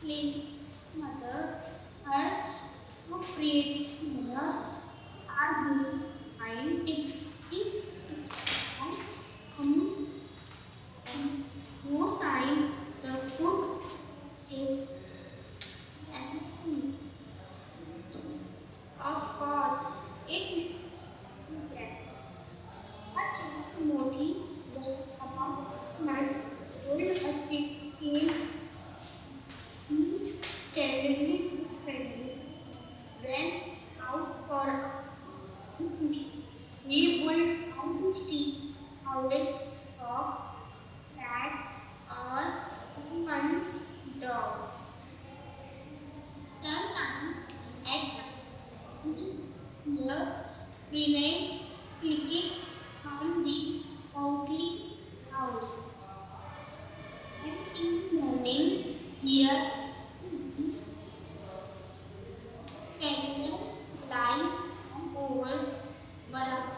slave mother, her appropriate mother are being kind and no sign the cook is and sees. Of course, it can. But Modi was about man told a chick came steadily friendly went out for a picnic. He pulled out his teeth, howled, dog, cat, or woman's dog. Sometimes at night, the remained clicking on the poultry house. And in the morning, here Penguin lie over Bara.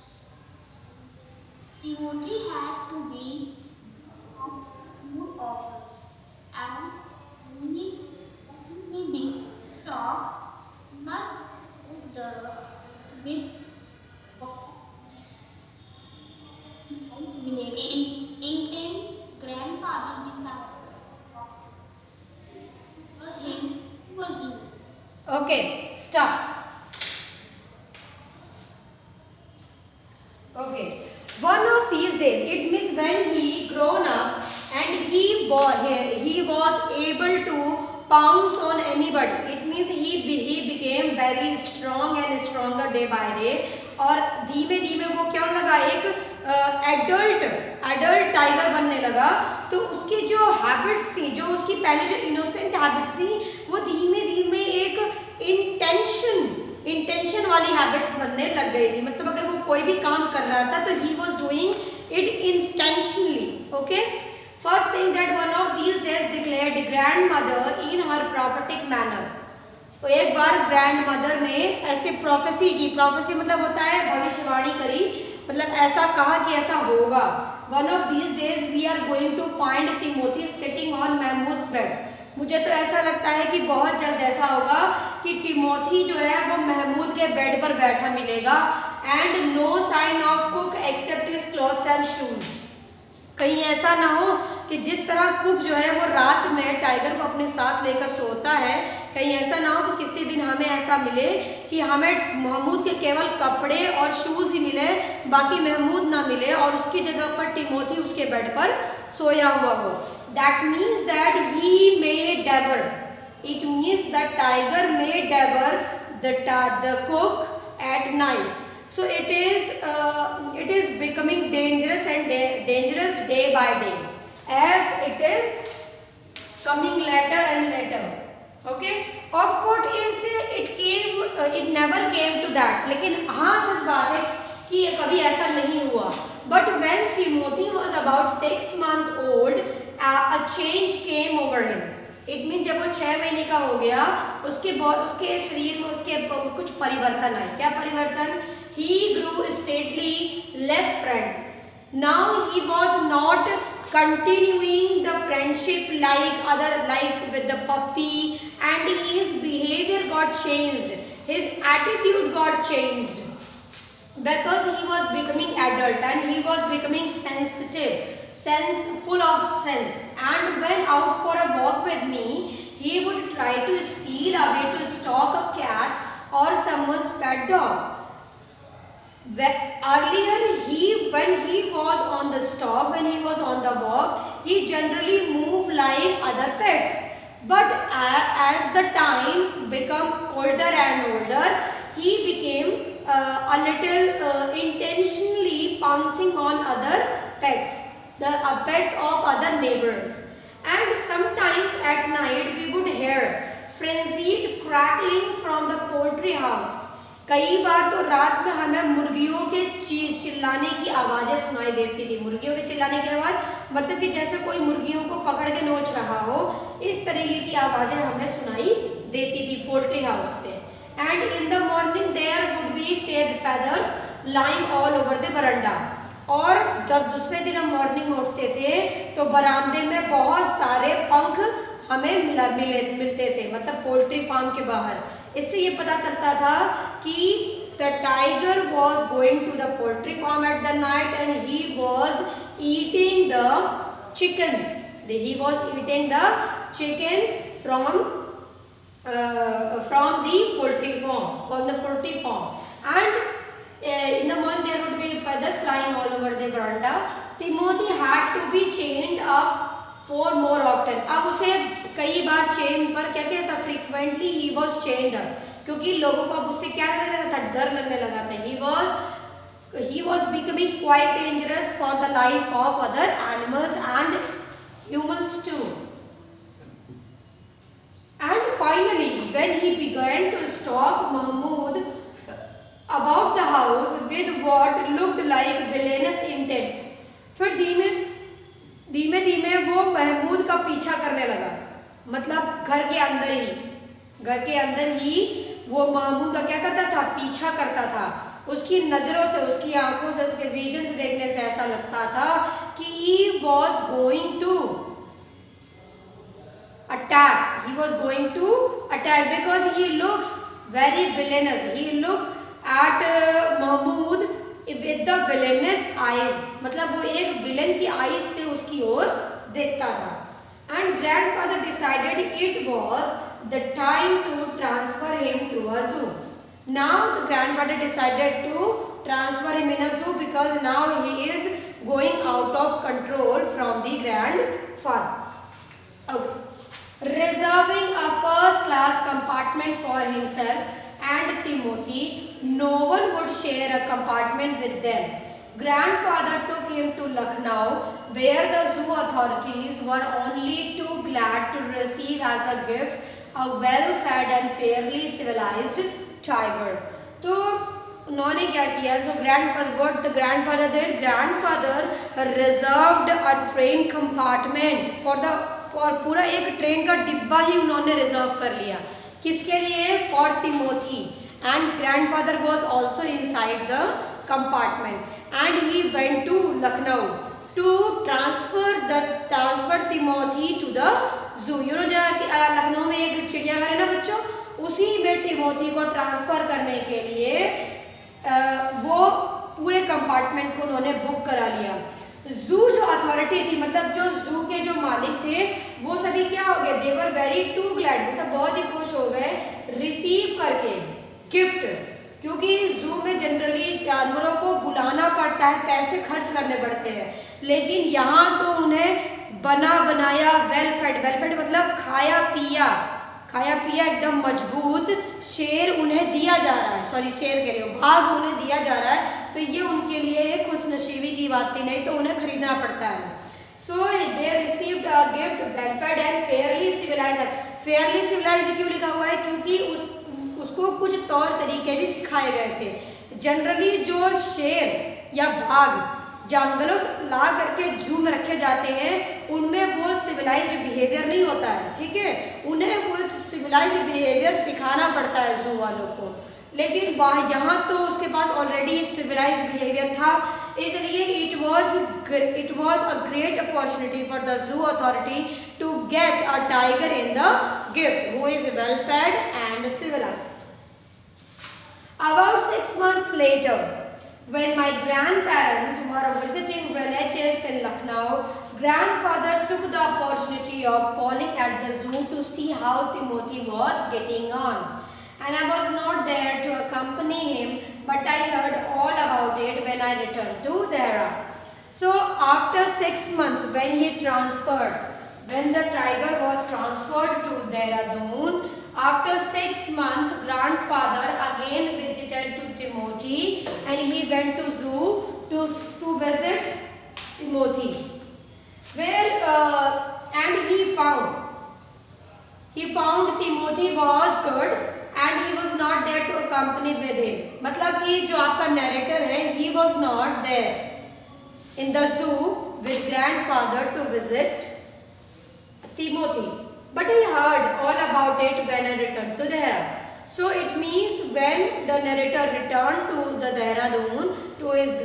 Timothy had to be more often, and he be stock not the with intent grandfather decided for him was due. Okay, stop. Okay, one of these days, it means when he grown up and he was able to pounce on anybody. It means he became very strong and stronger day by day. और धीमे धीमे वो क्या होने लगा, एक adult tiger बनने लगा. तो उसकी जो हैबिट्स थी, जो उसकी पहले जो इनोसेंट हैबिट्स थी, वो धीमे धीमे एक इंटेंशन वाली हैबिट्स बनने लग गई थी. मतलब अगर वो कोई भी काम कर रहा था तो he was doing it intentionally. Okay, first thing that one of these days declared grandmother in her prophetic manner. तो एक बार ग्रैंड मदर ने ऐसे प्रोफेसी की, प्रोफेसी मतलब होता है भविष्यवाणी करी, मतलब ऐसा कहा कि ऐसा होगा. One of these days we are going to find Timothy sitting on Mahmoud bed. मुझे तो ऐसा लगता है कि बहुत जल्द ऐसा होगा कि टिमोथी जो है वो महमूद के बेड पर बैठा मिलेगा. And no sign of cook except his clothes and shoes. कहीं ऐसा ना हो कि जिस तरह कुक जो है वो रात में टाइगर को अपने साथ लेकर सोता है, कहीं ऐसा ना हो कि किसी दिन हमें ऐसा मिले कि हमें महमूद के केवल कपड़े और शूज ही मिले, बाकी महमूद ना मिले और उसकी जगह पर टिमोथी उसके बेड पर सोया हुआ हो. That means that he may devour. It means the tiger may devour the cook at night. So it is becoming dangerous and dangerous day by day as it is coming later and later. Okay, of course it never came to that. लेकिन हाँ सच बात है कि कभी ऐसा नहीं हुआ. But when Timothy was about 6 months old, a change came over him. It means जब वो 6 महीने का हो गया, उसके शरीर में उसके कुछ परिवर्तन आए. क्या परिवर्तन? He grew stately, less friend. Now he was not continuing the friendship like with the puppy, and his behavior got changed. His attitude got changed because he was becoming adult and he was becoming sensitive. Full of sense, and when out for a walk with me, he would try to steal away to stalk a cat or someone's pet dog. Earlier, when he was on the walk, he generally moved like other pets. But as the time become older and older, he became a little intentionally pouncing on other pets. The pets of other neighbors. And sometimes at night we would hear frenzied crackling from the poultry house. कई बार तो रात में हमें मुर्गियों के चिल्लाने की आवाज़ें सुनाई देती थी. मुर्गियों के चिल्लाने की आवाज़ मतलब कि जैसे कोई मुर्गियों को पकड़ के नोच रहा हो, इस तरीके की आवाज़ें हमें सुनाई देती थी पोल्ट्री हाउस से. And in the morning there would be feathers lying all over the veranda. और जब दूसरे दिन हम मॉर्निंग में उठते थे तो बरामदे में बहुत सारे पंख हमें मिलते थे, मतलब पोल्ट्री फार्म के बाहर। इससे ये पता चलता था कि the tiger was going to the poultry farm at the night and he was eating the chickens. He was eating the chicken from the poultry farm, and in the morning there would be feathers lying all over the veranda. Timothy had to be chained up for more often. अब उसे कई बार chain पर क्या कहता था, frequently he was chained up, क्योंकि लोगों को अब उससे क्या लगने लगा था, डर लगने लगा था। He was becoming quite dangerous for the life of other animals and humans too. And finally, when he began to stalk Mahmud about the house with what looked like villainous intent, फिर धीमे धीमे वो महमूद का पीछा करने लगा, मतलब घर के अंदर ही वो महमूद का क्या करता था, पीछा करता था। उसकी नज़रों से, उसकी आंखों से, उसके विजन से देखने से ऐसा लगता था कि he was going to attack because he looks very villainous. He looked at Mahmud with the villainous eyes, मतलब वो एक विलन की आईज से उसकी ओर देखता था। And grandfather decided it was the time to transfer him to a zoo. Now the grandfather decided to transfer him in a zoo because now he is going out of control from the grandfather. Okay. Reserving a first-class compartment for himself and Timothy, no one would share a compartment with them. Grandfather took him to Lucknow, where the zoo authorities were only too glad to receive as a gift a well-fed and fairly civilized tiger. तो उन्होंने क्या किया? What the grandfather did? Grandfather reserved a train compartment और पूरा एक train का डिब्बा ही उन्होंने रिजर्व कर लिया। किसके लिए? For Timothy. And grandfather was also inside the compartment and he went to Lucknow to transfer Timothy to the zoo. You know Lucknow में एक चिड़ियाघर है ना बच्चों, उसी में टिमोथी को ट्रांसफर करने के लिए वो पूरे कंपार्टमेंट को उन्होंने बुक करा लिया। जू जो अथॉरिटी थी, मतलब जो जू के जो मालिक थे, वो सभी क्या हो गए? They were very too glad, वो सब बहुत ही खुश हो गए रिसीव करके गिफ्ट, क्योंकि जू में जनरली जानवरों को बुलाना पड़ता है, पैसे खर्च करने पड़ते हैं, लेकिन यहाँ तो उन्हें बना बनाया वेल फेड मतलब खाया पिया एकदम मजबूत शेर उन्हें दिया जा रहा है, शेर कह रही हूँ, बाघ उन्हें दिया जा रहा है। तो ये उनके लिए एक खुशनसीबी की बात थी, नहीं तो उन्हें खरीदना पड़ता है। So they received a gift well fed and fairly civilised. Fairly civilised क्यों लिखा हुआ है? क्योंकि उसको कुछ तौर तरीके भी सिखाए गए थे। जनरली जो शेर या बाघ जंगलों से ला करके जू में रखे जाते हैं, उनमें वो सिविलाइज्ड बिहेवियर नहीं होता है, ठीक है, उन्हें वो सिविलाइज्ड बिहेवियर सिखाना पड़ता है जू वालों को। लेकिन यहाँ तो उसके पास ऑलरेडी सिविलाइज्ड बिहेवियर था, इसलिए it was a great opportunity for the zoo authority to get a tiger in the gift who is well fed and civilised. About 6 months later, when my grandparents were visiting relatives in Lucknow, grandfather took the opportunity of calling at the zoo to see how Timothy was getting on. And I was not there to accompany him, but I heard all about it when I returned to Dehra. So after 6 months, when the tiger was transferred to Dehradun, after 6 months, grandfather again visited to Timothy, and he went to zoo to visit Timothy, and he found Timothy was good. And he was not there to accompany with him. मतलब कि जो आपका narrator है, he was not there in the zoo with grandfather to visit Timothy, but he heard all about it when I returned to Dehra. So it means when the narrator returned to the Dehradun to his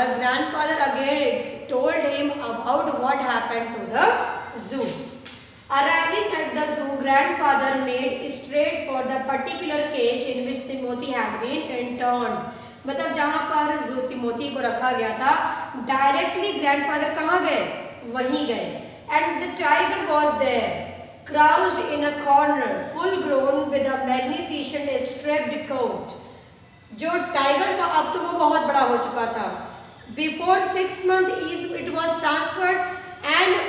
grandfather again told him about what happened to the zoo. Arriving at the zoo, grandfather made straight for the particular cage in which Timothy had been interned. मतलब जहाँ पर जू तिमोथी को रखा गया था, directly grandfather कहाँ गए? वहीं गए. And the tiger was there, crouched in a corner, full grown with a magnificent striped coat. जो टाइगर था अब तो वो बहुत बड़ा हो चुका था. Before 6 months it was transferred, and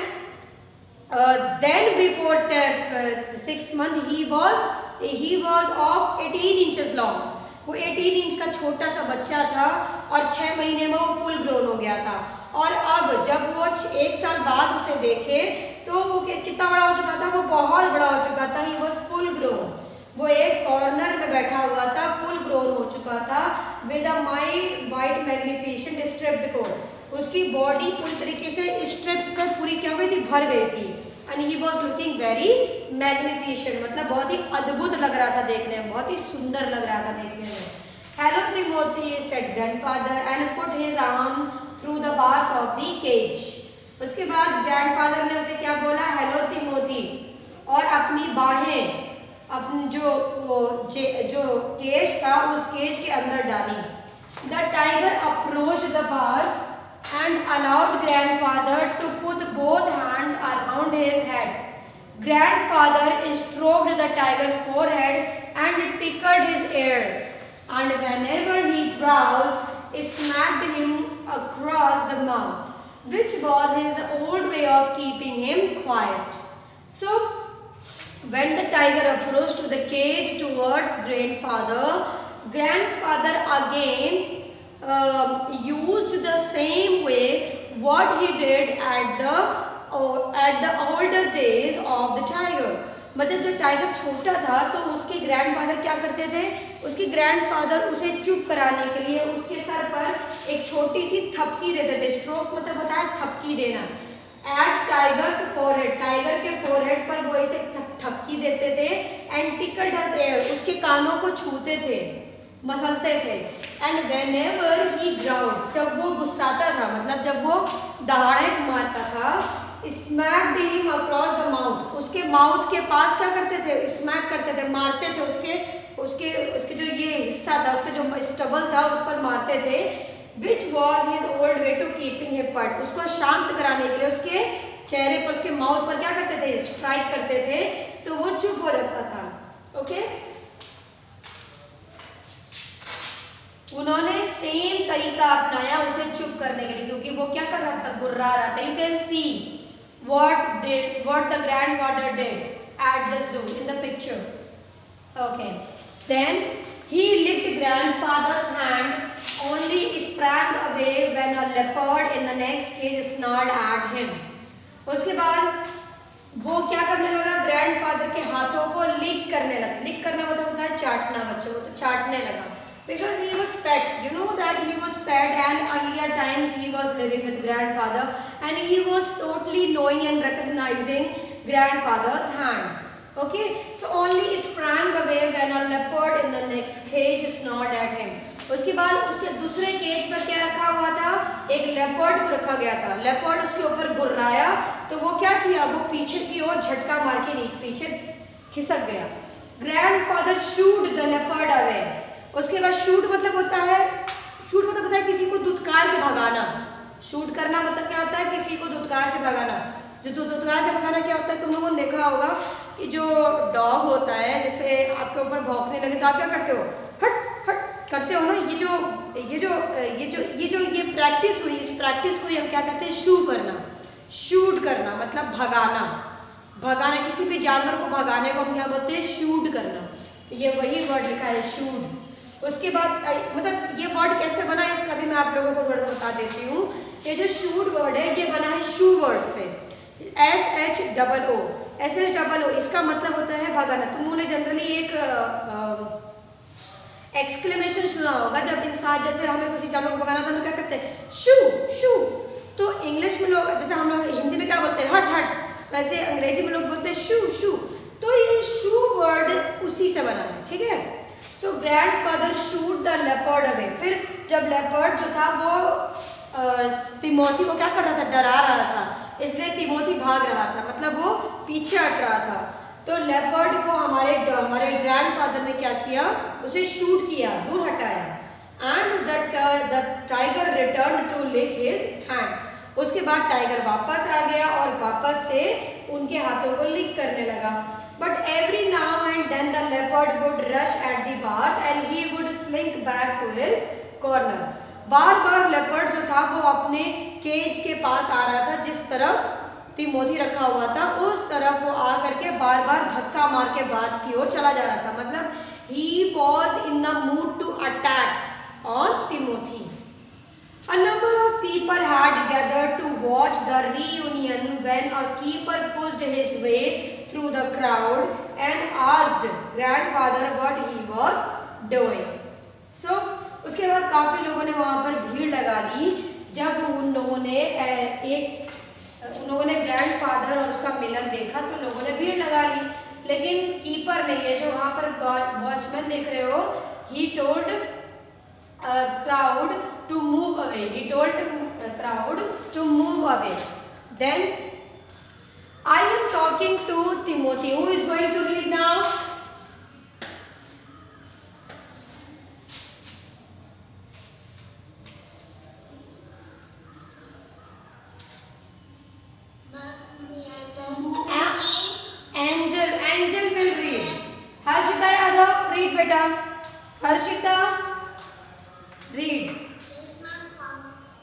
then before 6 months he was of 18 inches long. वो 18 इंच का छोटा सा बच्चा था और 6 महीने में वो फुल ग्रोन हो गया था. और अब जब वो 1 साल बाद उसे देखे तो वो कितना बड़ा हो चुका था? वो बहुत बड़ा हो चुका था. He was full grown. वो एक कॉर्नर में बैठा हुआ था, फुल ग्रोन हो चुका था, with a white magnificent striped coat. उसकी बॉडी पूरी तरीके से स्ट्रिप से पूरी क्या हो गई थी? भर गई थी. And he was looking very magnificent, मतलब बहुत ही अद्भुत लग रहा था देखने में, बहुत ही सुंदर लग रहा था देखने में. Hello Timothy, said grandfather and put his arm through the bars of the cage. उसके बाद ग्रैंडफादर ने उसे क्या बोला? हेलो टिमोथी, और अपनी बाहें अपनी जो केज था उस केज के अंदर डाली. The tiger approach the bars and allowed grandfather to put both hands around his head. Grandfather stroked the tiger's forehead and tickled his ears, and whenever he growled, smacked him across the mouth, which was his old way of keeping him quiet. So, when the tiger approached to the cage towards grandfather again used the same way what he did at the older days of the tiger. मतलब जब tiger छोटा था तो उसके grandfather क्या करते थे? उसके ग्रैंडफादर उसे चुप कराने के लिए उसके सर पर एक छोटी सी थपकी देते थे. स्ट्रोक मतलब होता है थपकी देना. एट टाइगर्स फोरहेड, टाइगर के फोरहेड पर वो इसे थपकी देते थे. एंड टिकल्ड हिज ईयर, उसके कानों को छूते थे, मसलते थे. एंड व्हेनेवर ही ग्राउंड, जब वो गुस्साता था, मतलब जब वो दहाड़े मारता था, smacked him across the mouth, उसके माउथ के पास क्या करते थे? स्मैक करते थे, मारते थे. उसके जो ये हिस्सा था, उसके जो स्टबल था उस पर मारते थे. Which was his old way to keeping him quiet, उसको शांत कराने के लिए उसके चेहरे पर, उसके माउथ पर क्या करते थे? स्ट्राइक करते थे, तो वो चुप हो जाता था. ओके, उन्होंने सेम तरीका अपनाया उसे चुप करने के लिए, क्योंकि वो क्या कर रहा था? गुर्रा रहा था. You can see what the grandfather did at the zoo in the picture. Okay, then he licked grandfather's hand, only sprang away when a leopard in the next cage snarled at him. उसके बाद वो क्या करने लगा? Grandfather के हाथों को lick करने लगा. लिक करना मतलब होता है चाटना, बच्चों को तो चाटने लगा. Because he was pet, you know that he was pet, and earlier times he was living with grandfather, and he was totally knowing and recognizing grandfather's hand. Okay, so only sprang away when a leopard in the next cage snarled at him. उसके बाद उसके दूसरे cage पर क्या रखा हुआ था? एक लेपर्ड को रखा गया था. लेपर्ड उसके ऊपर गुर्राया तो वो क्या किया? वो पीछे की ओर झटका मार के पीछे खिसक गया. Grandfather shoot the leopard away. उसके बाद शूट मतलब होता है किसी को दुत्कार के भगाना. शूट करना मतलब क्या होता है? किसी को दुत्कार के भगाना. जो दुत्कार के भगाना क्या होता है? तुम लोगों ने देखा होगा कि जो डॉग होता है, जैसे आपके ऊपर भौंकने लगे तो आप क्या करते हो? हट हट करते हो ना. ये प्रैक्टिस हुई, इस प्रैक्टिस को हम क्या कहते हैं? शू करना. शूट करना मतलब भगाना. किसी भी जानवर को भगाने को हम क्या बोलते हैं? शूट करना. तो ये वही वर्ड लिखा है, शूट. उसके बाद मतलब ये वर्ड कैसे बना है इसका भी मैं आप लोगों को थोड़ा सा बता देती हूँ. ये जो शूट वर्ड है ये बना है शू वर्ड से. SHOO, इसका मतलब होता है भगाना. तुम लोगों ने जनरली एक एक्सक्लेमेशन सुना होगा जब इंसान, जैसे हमें किसी जानवर को भगाना तो हम क्या करते हैं? शू शू. तो इंग्लिश में लोग, जैसे हम लोग हिंदी में क्या बोलते हैं? हट हट, वैसे अंग्रेजी में लोग बोलते हैं शू शू. तो ये शू वर्ड उसी से बना है. ठीक है. So grandfather shoot the leopard away. फिर जब लेपर्ड जो था वो टिमोथी को क्या कर रहा था? डरा रहा था. इसलिए तिमोथी भाग रहा था, मतलब वो पीछे हट रहा था। तो लेपर्ड को हमारे ग्रैंडफादर ने क्या किया, उसे शूट किया, दूर हटाया। And the tiger return to lick his hands. उसके बाद टाइगर वापस आ गया और वापस से उनके हाथों को लिक करने लगा। But every now and then the leopard would rush at the bars and he would slink back to his corner. बार बार लेपर्ड जो था वो अपने केज के पास आ रहा था, जिस तरफ तिमोथी रखा हुआ था उस तरफ वो आ करके बार बार धक्का मार के बार्स की ओर चला जा रहा था। मतलब he was in the mood to attack on Timothy. A number of people had gathered to watch the reunion when a keeper pushed his way through the crowd and asked grandfather what he was doing. So उसके बाद काफ़ी लोगों ने वहाँ पर भीड़ लगा ली जब उन लोगों ने ग्रैंडफादर और उसका मिलन देखा, तो लोगों ने भीड़ लगा ली। लेकिन कीपर ने, ये जो वहाँ पर वॉचमैन देख रहे हो, he told crowd to move away. He told the crowd to move away. Then I am talking to Timothy. Who is going to read now? Angel will read. Harshita Yadav, read beta. Harshita, read. Yes, ma'am.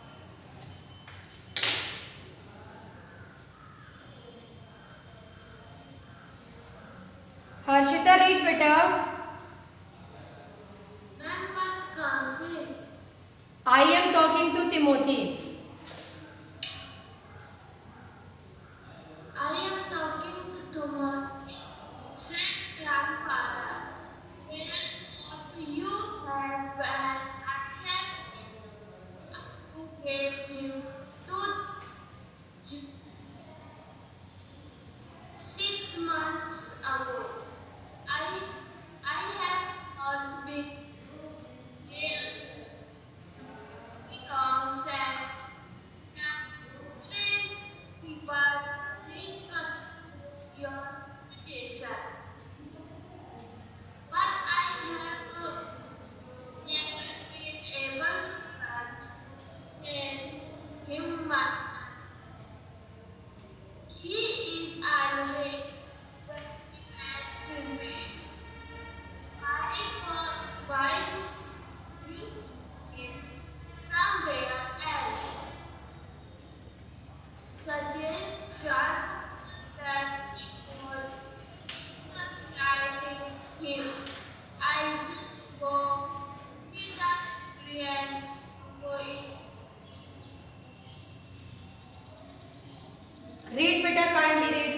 Harshita, read beta. Ma'am बात कहाँ से? I am talking to Timothy. I am talking to Timothy. Said grandfather, where what you had when I gave you 6 months ago. I have not been here because please people please continue your education. But I have never been able to catch him much. He is always very bad to me. Why would you put him somewhere else? Suggest that for writing him. I will go see the Korean boy. Read beta, kindly read.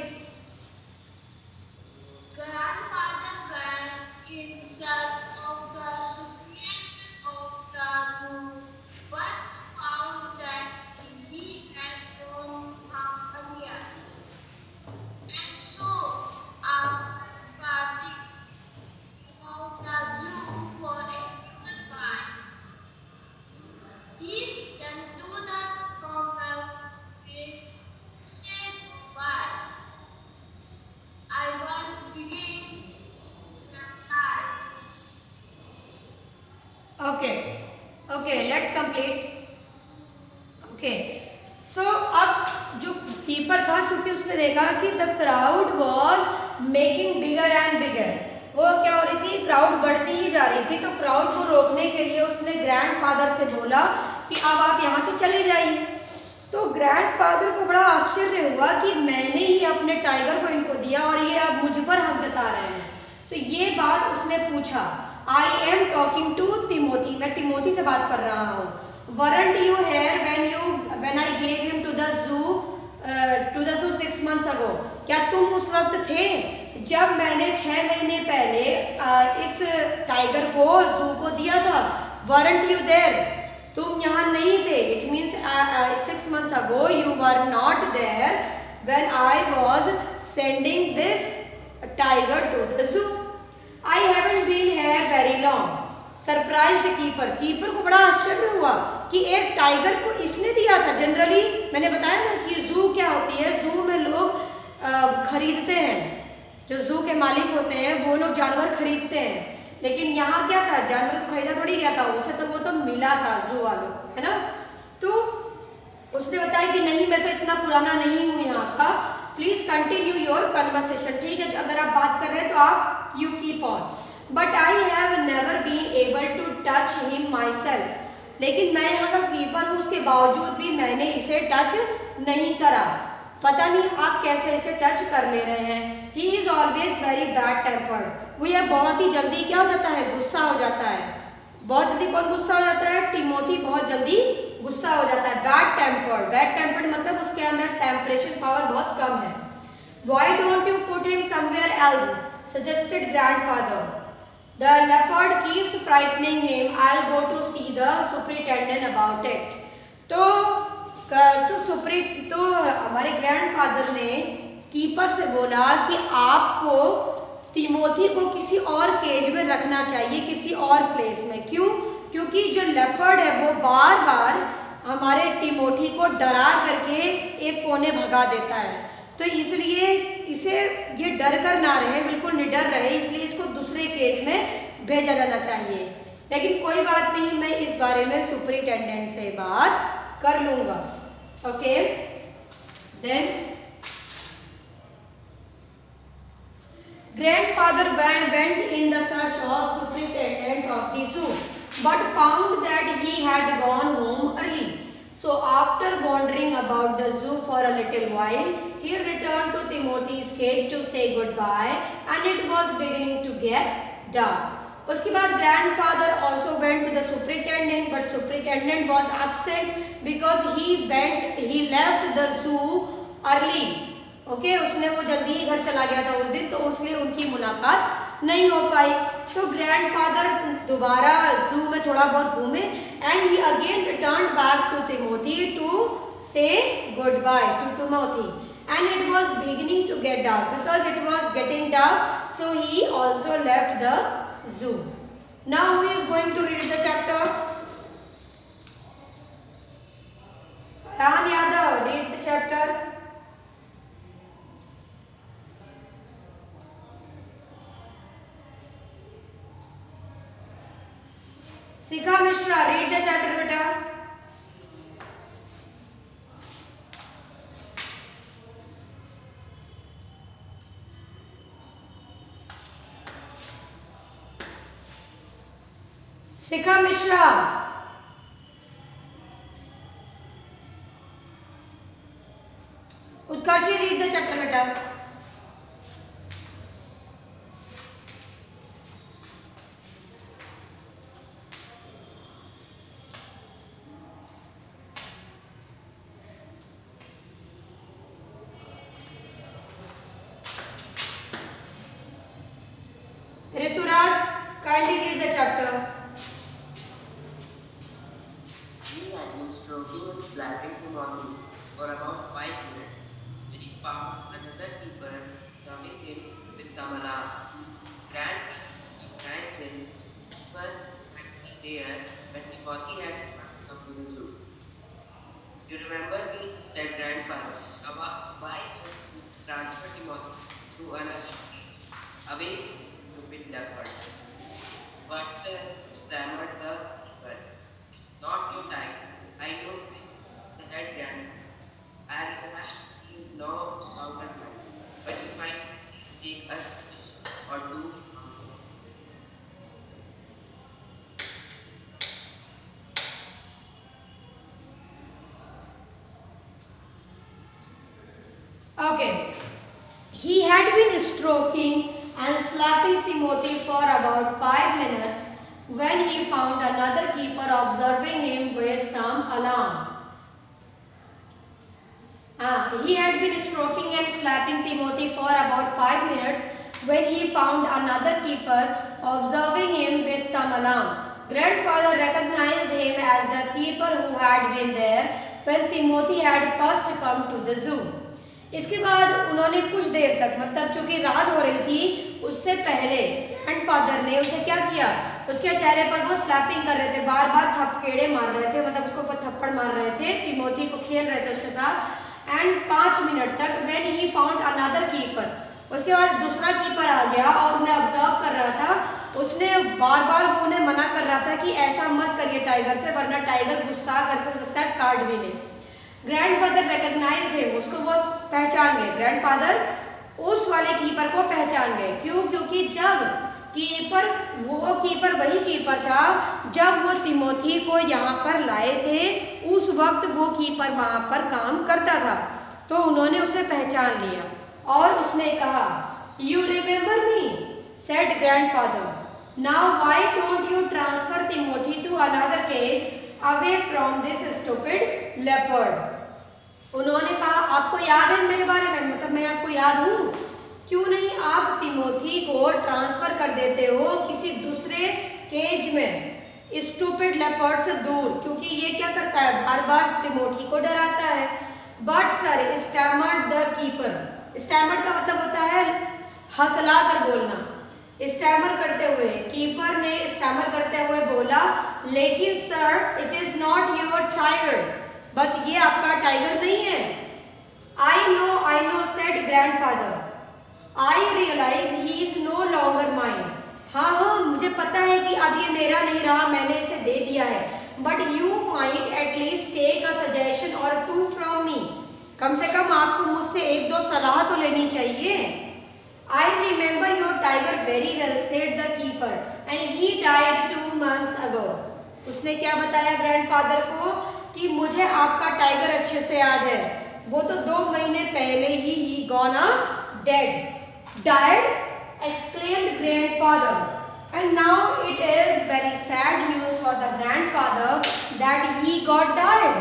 Grandfather went in search of the superior of the room, but found that he had gone earlier. And so, after parting about the zoo for a little while, he went to the farmer's place to say goodbye. I was beginning to die. Okay, let's complete. Okay, so अब जो keeper था, क्योंकि उसने देखा कि the crowd was making bigger and bigger, वो क्या हो रही थी, क्राउड बढ़ती ही जा रही थी, तो क्राउड को रोकने के लिए उसने ग्रैंडफादर से बोला कि अब आप यहाँ से चले जाइए। तो ग्रैंडफादर को बड़ा आश्चर्य हुआ कि मैंने ही अपने टाइगर को इनको दिया और ये अब मुझ पर हक जता रहे हैं। तो ये बात उसने पूछा, I am talking to Timothy, मैं तिमोथी से बात कर रहा हूँ। Weren't you here when I gave him to the zoo 6 months ago, क्या तुम उस वक्त थे जब मैंने 6 महीने पहले इस टाइगर को जू को दिया था? वरंट यू देयर, तुम यहाँ नहीं थे। It means 6 months ago you were not there when I was sending this tiger to the zoo. I haven't been here very long. Surprised keeper, keeper को बड़ा आश्चर्य हुआ कि एक टाइगर को इसने दिया था। जनरली मैंने बताया ना कि जू क्या होती है, जू में लोग खरीदते हैं, जो जू के मालिक होते हैं वो लोग जानवर खरीदते हैं, लेकिन यहाँ क्या था, जानवर को खरीदा थोड़ी गया था, उसे तो वो तो मिला था जू वालों को, है ना। तो उसने बताया कि नहीं मैं तो इतना पुराना नहीं हूँ यहाँ का, प्लीज कंटिन्यू योर कन्वर्सेशन। ठीक है, अगर आप बात कर रहे हैं तो आप you keep on. But I have never been able to touch him myself, लेकिन मैं यहाँ का कीपर हूँ, उसके बावजूद भी मैंने इसे टच नहीं करा। पता नहीं आप कैसे इसे टच कर ले रहे हैं। He is always very bad tempered, वो यह बहुत ही जल्दी क्या हो जाता है, गुस्सा हो जाता है। बहुत जल्दी कौन गुस्सा हो जाता है, टिमोथी बहुत जल्दी गुस्सा हो जाता है। बैड टेम्पर्ड, बैड टेम्पर्ड मतलब उसके अंदर टेम्परेचर पावर बहुत कम है। Why don't you put him somewhere else, suggested grandfather. The leopard keeps frightening him, I will go to see the superintendent about it. तो हमारे ग्रैंडफादर ने कीपर से बोला कि आपको तिमोथी को किसी और केज में रखना चाहिए, किसी और प्लेस में। क्यों? क्योंकि जो लेपर्ड है वो बार बार हमारे तिमोथी को डरा करके एक कोने भगा देता है, तो इसलिए इसे ये डर कर ना रहे, बिल्कुल निडर रहे, इसलिए इसको दूसरे केज में भेजा जाना चाहिए। लेकिन कोई बात नहीं, मैं इस बारे में सुपरिटेंडेंट से बात कर लूँगा। Okay, then grandfather went in the search of superintendent of the zoo, but found that he had gone home early. So after wandering about the zoo for a little while, he returned to Timothy's cage to say goodbye, and it was beginning to get dark. उसके बाद grandfather also went to the superintendent, but superintendent was absent because he left the zoo early. Okay, उसने वो जल्दी ही घर चला गया था उस दिन, तो उसलिए उनकी मुलाकात नहीं हो पाई। तो ग्रैंडफादर दोबारा जू में थोड़ा बहुत घूमे, and he again return back to Timothy to say good bye to Timothy, and it was beginning to get dark, because it was getting dark, so he also left the zoo. Now who is going to read the chapter? Farhan Yadav, read the chapter. Shikha Mishra, read the chapter बेटा। Shikha Mishra, Utkarshi, read the chapter बेटा। Rituraj, kindly read the chapter. He had been stroking and slapping Timothy for about 5 minutes when he found another keeper serving him with some alarm. Grandfather recognized him as the keeper had been there when Timothy had first come to the zoo. "You remember me?" said Grandfather. "Why should you transfer Timothy to another cage? Away, stupid leopard." "But sir," stammered the keeper, "it's not your time. I don't think the head grandson. I realize he is no stronger man. But if I please take a stitch or two from him." Okay, he had been stroking and slapping Timothy for about 5 minutes when he found another keeper observing him with some alarm. He had been stroking and slapping Timothy for about 5 minutes when he found another keeper observing him with some alarm. Grandfather recognized him as the keeper who had been there when Timothy had first come to the zoo. इसके बाद उन्होंने कुछ देर तक, मतलब चूंकि रात हो रही थी, उससे पहले ग्रैंडफादर ने उसे क्या किया, उसके चेहरे पर वो स्लैपिंग कर रहे थे, बार बार थपकेड़े मार रहे थे, मतलब उसको ऊपर थप्पड़ मार रहे थे, तिमोथी को खेल रहे थे उसके साथ। एंड 5 मिनट तक when he found another keeper, उसके बाद दूसरा कीपर आ गया और उन्हें ऑब्जर्व कर रहा था। उसने बार बार वो उन्हें मना कर रहा था कि ऐसा मत करिए टाइगर से, वरना टाइगर गुस्सा करके हो सकता है काट भी ले। ग्रैंडफादर रिकॉग्नाइज्ड हिम, उसको वो पहचान गए, ग्रैंडफादर उस वाले कीपर को पहचान गए। क्यों? क्योंकि जब कीपर, वो कीपर वही कीपर था जब वो तिमोथी को यहाँ पर लाए थे, उस वक्त वो कीपर वहाँ पर काम करता था, तो उन्होंने उसे पहचान लिया और उसने कहा, you remember me, said grandfather, now why don't you transfer Timothy to another cage away from this stupid leopard. उन्होंने कहा, आपको याद है मेरे बारे में, मतलब मैं आपको याद हूँ, क्यों नहीं आप तिमोथी को ट्रांसफर कर देते हो किसी दूसरे केज में, स्टूपिड लेपर्ड से दूर, क्योंकि ये क्या करता है, बार बार तिमोथी को डराता है। But sir, stammered the keeper, stammered का मतलब होता है हकला कर बोलना, स्टैमर करते हुए, कीपर ने स्टैमर करते हुए बोला, लेकिन sir it is not your tiger, but ये आपका टाइगर नहीं है। I know said grandfather, I realize he is no longer mine, हाँ मुझे पता है कि अब ये मेरा नहीं रहा, मैंने इसे दे दिया है, but you might at least take a suggestion or 2 from me, कम से कम आपको मुझसे 1-2 सलाह तो लेनी चाहिए। I remember your tiger very well, said the keeper, and he died 2 months ago। उसने क्या बताया ग्रैंडफादर को कि मुझे आपका टाइगर अच्छे से याद है, वो तो 2 महीने पहले ही gone dead. Died? Exclaimed grandfather. And now it is very sad news for the grandfather that he got died.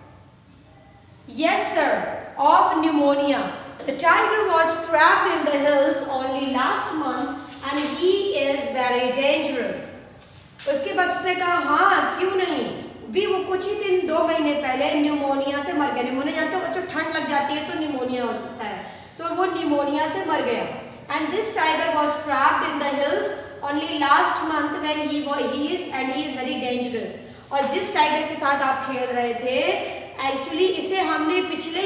Yes sir, of pneumonia. The tiger was trapped in the hills only last month and he is very dangerous. उसके बाद उसने कहा, हाँ क्यों नहीं, भी वो कुछ ही दिन 2 महीने पहले न्यूमोनिया से मर गया। न्यूमोनिया जानते हो बच्चों, ठंड लग जाती है तो न्यूमोनिया हो जाता है, तो वो न्यूमोनिया से मर गया। And this tiger was trapped in the hills only last month when he is very dangerous। और जिस टाइगर के साथ आप खेल रहे थे, एक्चुअली इसे हमने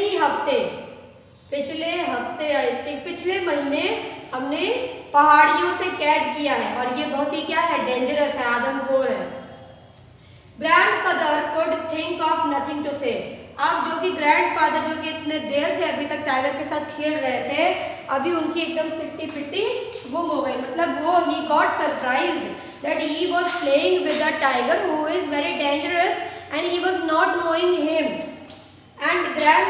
पिछले महीने हमने पहाड़ियों से कैद किया है और ये बहुत ही क्या है, डेंजरस है, आदमखोर है। Grandfather could think of nothing to say। अब जो कि ग्रैंडफादर जो कि इतने देर से अभी तक टाइगर के साथ खेल रहे थे, अभी उनकी एकदम सिट्टी पिट्टी गुम हो गई, मतलब वो he got surprised that he was playing with a tiger who is very dangerous and he was not knowing him and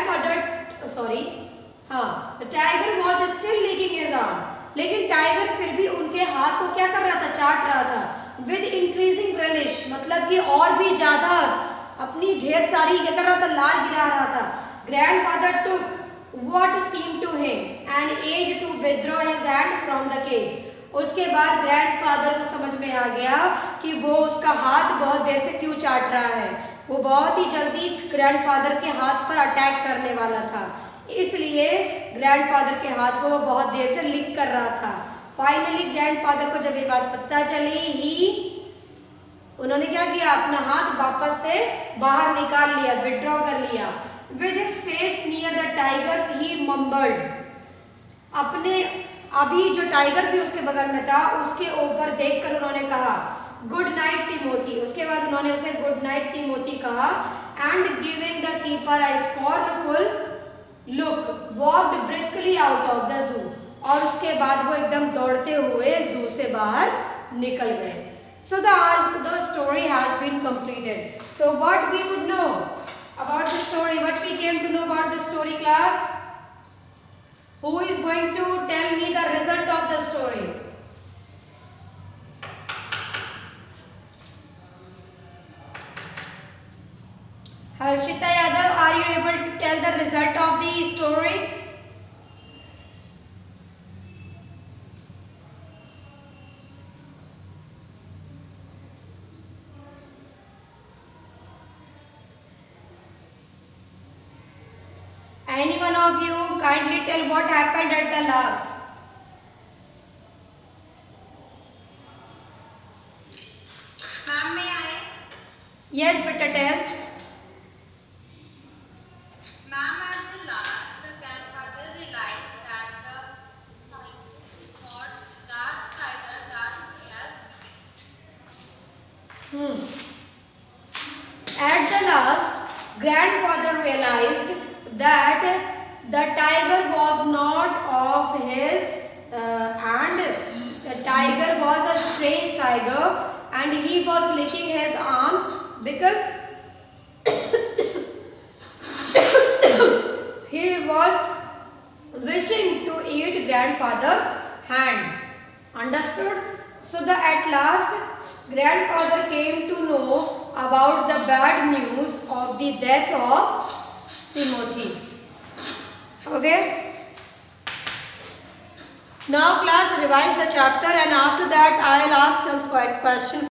the tiger was still licking his arm। लेकिन टाइगर फिर भी उनके हाथ को क्या कर रहा था, चाट रहा था। with increasing relish, मतलब कि और भी ज्यादा अपनी ढेर सारी क्या कर रहा था, लार गिरा रहा था। Grandfather took what seemed to him an age to withdraw his hand from the cage। उसके बाद ग्रैंडफादर को समझ में आ गया कि वो उसका हाथ बहुत देर से क्यों चाट रहा है, वो बहुत ही जल्दी ग्रैंडफादर के हाथ पर अटैक करने वाला था, इसलिए ग्रैंडफादर के हाथ को वो बहुत देर से लिक कर रहा था। फाइनली ग्रैंडफादर को जब ये बात पता चली, उन्होंने क्या किया, अपना हाथ वापस से बाहर निकाल लिया, विड्रॉ कर लिया। With his face near the tigers, he mumbled। अपने अभी जो टाइगर भी उसके बगल में था, उसके ऊपर देखकर उन्होंने कहा, गुड नाइट टिमोथी। उसके बाद उन्होंने उसे गुड नाइट टिमोथी कहा। And giving the keeper a scornful look walked briskly out of the zoo. और उसके बाद वो एकदम दौड़ते हुए जू से बाहर निकल गए। So the story has been completed. So what we could know about the story, what we came to know about the story, class? Who is going to tell me the result of the story? Harshita Yadav, are you able to tell the result of the story? Any one of you kindly tell what happened at the last. Yes, beta, tell. Ma'am, at the last, the grandfather realized that the tiger is not that tiger that he has. At the last, grandfather realized that the tiger was not of his and the tiger was a strange tiger and he was licking his arm because he was wishing to eat grandfather's hand. Understood? So at last grandfather came to know about the bad news of the death of Timothy. Okay? Now class, revise the chapter and after that I will ask some questions.